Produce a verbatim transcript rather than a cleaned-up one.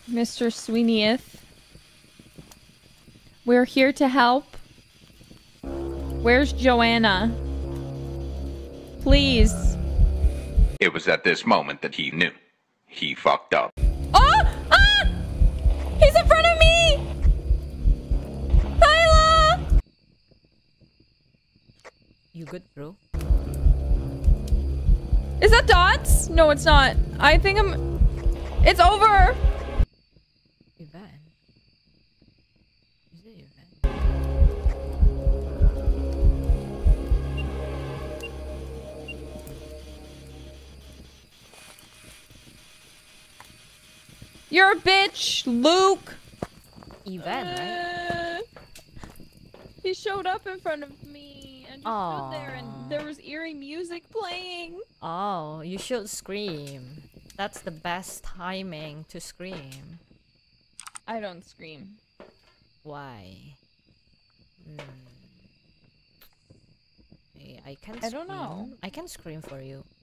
Mister Sweeneyth. We're here to help. Where's Joanna? Please. It was at this moment that he knew. He fucked up. Oh! Ah! He's in front of me! Kyla! You good, bro? Is that dots? No, it's not. I think I'm... It's over! Yvonne. Is it Yvonne? You're a bitch, Luke! Yvonne, right? Uh, he showed up in front of me and just Aww. stood there and there was eerie music playing. Oh, you should scream. That's the best timing to scream. I don't scream. Why? Hmm. I, I can I don't scream. know. I can scream for you.